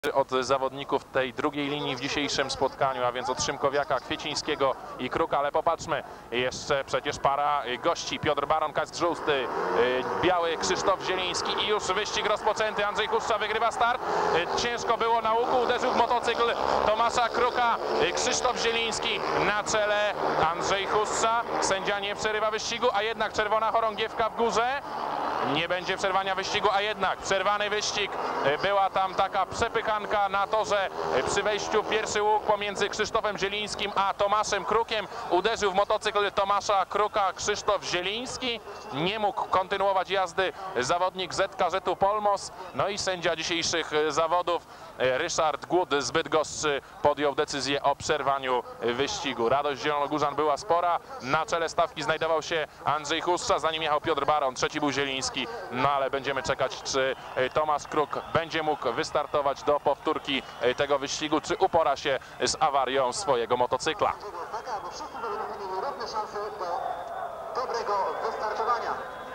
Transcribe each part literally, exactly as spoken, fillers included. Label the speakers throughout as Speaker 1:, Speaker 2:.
Speaker 1: od zawodników tej drugiej linii w dzisiejszym spotkaniu, a więc od Szymkowiaka, Kwiecińskiego i Kruka, ale popatrzmy, jeszcze przecież para gości, Piotr Baron, Kask Żółty, biały Krzysztof Zieliński i już wyścig rozpoczęty. Andrzej Huszcza wygrywa start, ciężko było na łuku, uderzył w motocykl Tomasza Kruka, Krzysztof Zieliński na czele, Andrzej Huszcza, sędzia nie przerywa wyścigu, a jednak czerwona chorągiewka w górze. Nie będzie przerwania wyścigu, a jednak przerwany wyścig. Była tam taka przepychanka na torze przy wejściu pierwszy łuk pomiędzy Krzysztofem Zielińskim a Tomaszem Krukiem. Uderzył w motocykl Tomasza Kruka Krzysztof Zieliński. Nie mógł kontynuować jazdy zawodnik Z K Z-u Polmos. No i sędzia dzisiejszych zawodów Ryszard Głód z Bydgoszczy podjął decyzję o przerwaniu wyścigu. Radość zielonogórzan była spora. Na czele stawki znajdował się Andrzej Huszcza, za nim jechał Piotr Baron, trzeci był Zieliński. No ale będziemy czekać, czy Tomasz Kruk będzie mógł wystartować do powtórki tego wyścigu, czy upora się z awarią swojego motocykla.
Speaker 2: Bo wszyscy zawodnicy mieli równe szanse do dobrego wystartowania.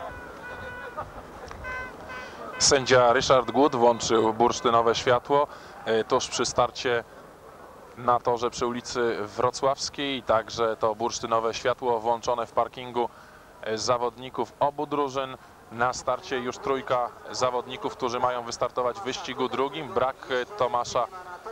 Speaker 1: Sędzia Ryszard Głód włączył bursztynowe światło tuż przy starcie na torze przy ulicy Wrocławskiej. Także to bursztynowe światło włączone w parkingu zawodników obu drużyn. Na starcie już trójka zawodników, którzy mają wystartować w wyścigu drugim. Brak Tomasza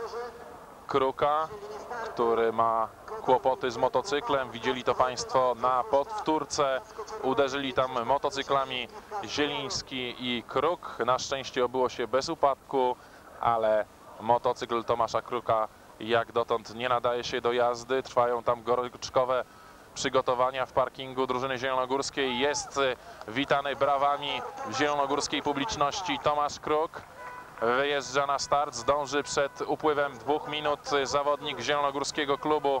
Speaker 1: Kruka, który ma kłopoty z motocyklem. Widzieli to Państwo na powtórce. Uderzyli tam motocyklami Zieliński i Kruk. Na szczęście obyło się bez upadku, ale motocykl Tomasza Kruka jak dotąd nie nadaje się do jazdy. Trwają tam gorączkowe przygotowania w parkingu drużyny zielonogórskiej. Jest witany brawami zielonogórskiej publiczności Tomasz Kruk. Wyjeżdża na start, zdąży przed upływem dwóch minut zawodnik zielonogórskiego klubu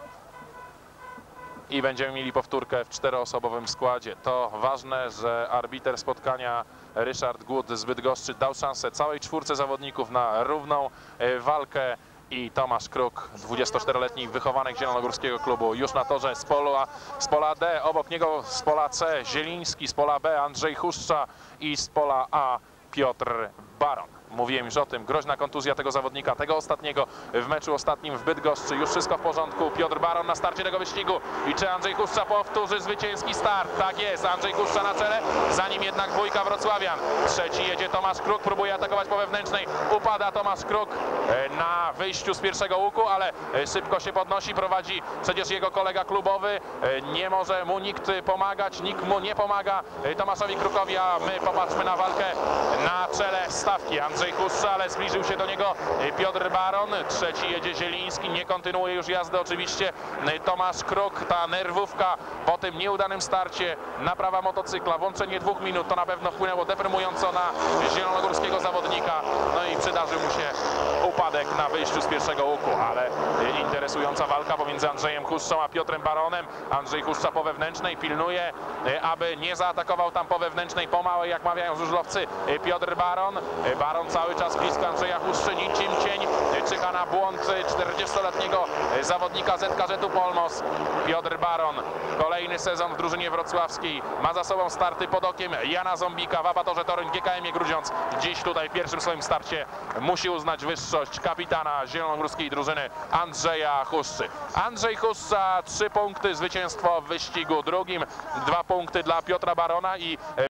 Speaker 1: i będziemy mieli powtórkę w czteroosobowym składzie. To ważne, że arbiter spotkania Ryszard Głód z Bydgoszczy dał szansę całej czwórce zawodników na równą walkę. I Tomasz Kruk, dwudziestoczteroletni wychowanek zielonogórskiego klubu, już na torze z pola, z pola D, obok niego z pola C Zieliński, z pola B Andrzej Huszcza i z pola A Piotr Baron. Mówiłem już o tym, groźna kontuzja tego zawodnika, tego ostatniego w meczu ostatnim w Bydgoszczy. Już wszystko w porządku. Piotr Baron na starcie tego wyścigu. I czy Andrzej Huszcza powtórzy zwycięski start? Tak jest, Andrzej Huszcza na czele, za nim jednak dwójka wrocławian. Trzeci jedzie Tomasz Kruk, próbuje atakować po wewnętrznej. Upada Tomasz Kruk na wyjściu z pierwszego łuku, ale szybko się podnosi, prowadzi przecież jego kolega klubowy. Nie może mu nikt pomagać, nikt mu nie pomaga Tomaszowi Krukowi, a my popatrzmy na walkę na czele stawki. Andrzej Huszcza, ale zbliżył się do niego Piotr Baron. Trzeci jedzie Zieliński, nie kontynuuje już jazdy oczywiście Tomasz Kruk. Ta nerwówka po tym nieudanym starcie, naprawa motocykla, włączenie dwóch minut, to na pewno wpłynęło deprymująco na zielonogórskiego zawodnika. No i przydarzył mu się upadek na wyjściu z pierwszego łuku, ale interesująca walka pomiędzy Andrzejem Huszczą a Piotrem Baronem. Andrzej Huszcza po wewnętrznej pilnuje, aby nie zaatakował tam po wewnętrznej pomałej, jak mawiają żużlowcy, Piotr Baron. Baron cały czas blisko Andrzeja Huszczy, niczym cień czyha na błąd czterdziestoletniego zawodnika Z K Z-u Polmos. Piotr Baron, kolejny sezon w drużynie wrocławskiej, ma za sobą starty pod okiem Jana Zombika w abatorze Toruń G K M-ie Grudziądz. Dziś tutaj w pierwszym swoim starcie musi uznać wyższość kapitana zielonogórskiej drużyny Andrzeja Huszczy. Andrzej Huszcza, trzy punkty, zwycięstwo w wyścigu drugim, dwa punkty dla Piotra Barona i